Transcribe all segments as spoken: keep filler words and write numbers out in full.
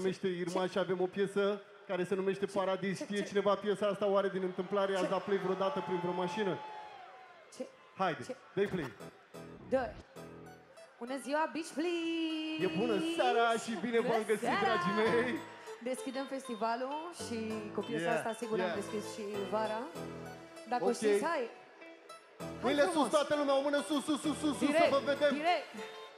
numește Irma și avem o piesă care se numește Paradis. Știe cineva piesa asta oare din întâmplare? Ați dat play vreodată prin vreo mașină? Ce? Haide, dă-i play. Dă. Bună ziua, Beach Please! E bună seara și bine v-am găsit, dragii mei! Deschidem festivalul și cu piesa Yeah, asta sigur yeah. am deschis și vara. Dacă Ok. o știți, hai! Mâinile sus, toată lumea, o mână sus, sus, sus, sus, sus, să vă vedem! Direct!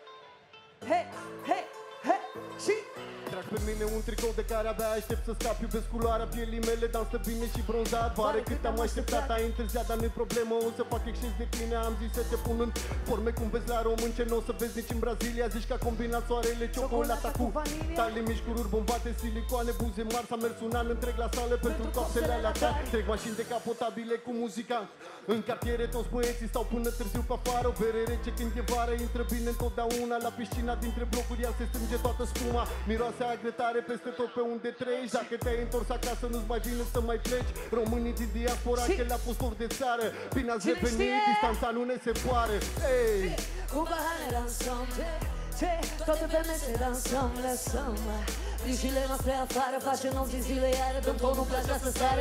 He, he, he, și... Trag pe mine un tricou de care abia aștept să scap. Iubesc culoarea pielii mele, dansă bine și bronzat. Pare cât am așteptat, ai întârziat, dar nu-i problemă. O să fac exces de tine, am zis să te pun în forme cum vezi la român, ce n-o să vezi nici în Brazilia. Zici că a combinat soarele, ciocolata cu tale mici, cururi bombate, silicoane, buze mari. S-a mers un an întreg la sală pentru coapsele alea ta. Trec mașini decapotabile cu muzica. În cartiere toți băieții stau până târziu pe afară. O bere rece când e vară, intră bine întotdeauna. La piscina dintre blocuri ea se strânge toată spuma. Miroase agretare peste tot pe unde treci. Dacă te-ai întors acasă nu-ți mai vine să mai pleci. Românii din diaspora că le-a pus for de țară. Bine ați revenit, distanța nu ne separă. Ei! Cu bahanele ensemble, ce? Toate femei se dansăm, lăsăm. Grijile noastre afară, facem nopți zile, iar dăm tonul plaja să sară.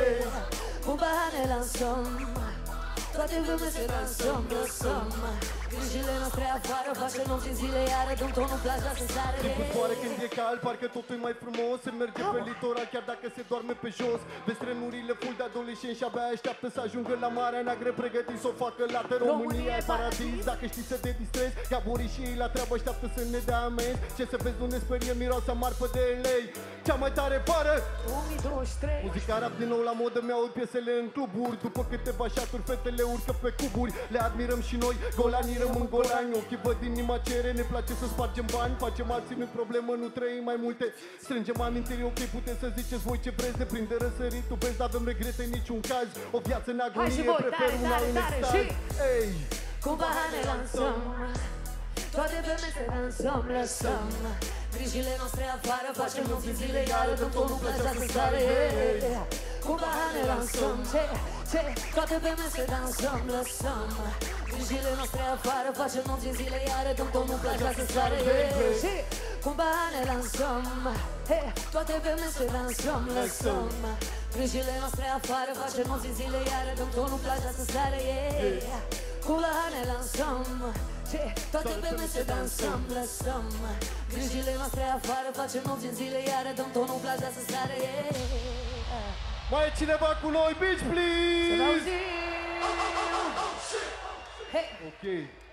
Cu bahanele ensemble, toate femei se dansăm, lăsăm. Grijile noastre afară, facem nopți zile, iar dăm tonul plaja să sară. Timpul zboară când e cald, parcă totul e mai frumos. Se merge pe litoral chiar dacă se doarme pe jos. Vezi trenurile full de adolescenți și abia așteaptă să ajungă la Marea Neagră, pregătiți să o facă lată. România e paradis, dacă știi să te distrezi. Gaborii și ei la treabă așteaptă să ne dea amenzi. Ce să vezi, nu ne sperie, miroasa marfă de lei. Cea mai tare vară două mii douăzeci și trei. Muzica rap din nou la modă, mi-aud piesele în cluburi. După câteva șaturi fetele urcă pe cuburi. Le admirăm și noi, golanii rămân golani. Ochii văd inima cere, ne place să spargem bani. Facem alții, nu-i problemă, nu trăim mai multe. Strângem amintiri, ok, puteți să ziceți voi ce vreți. Ne prinde răsăritul, vezi, n-avem regrete în niciun caz. O viață în agonie, prefer una în extaz. Ei! Cu bahane lansăm, toate femei se dansăm, lăsăm. Grijile noastre afară, facem nopți zile, iar dăm tonul plaja să sară. Cu bahane lansăm, ce, ce? Toate femei se dansăm, lăsăm. Grijile noastre afară, facem nopți zile, iar dăm tonul plaja să sară. Cu bahane lansăm, toate femei se dansăm, lăsăm. Grijile noastre afară, facem nopți zile, iar dăm tonul plaja să sară. Cu bahane lansăm, toate femei se dansăm, lăsăm. Grijile noastre afară, facem nopți în zile, iar dăm tonul plaja să sară. Mai e cineva cu noi, Beach Please! Să ne auzim! Ok.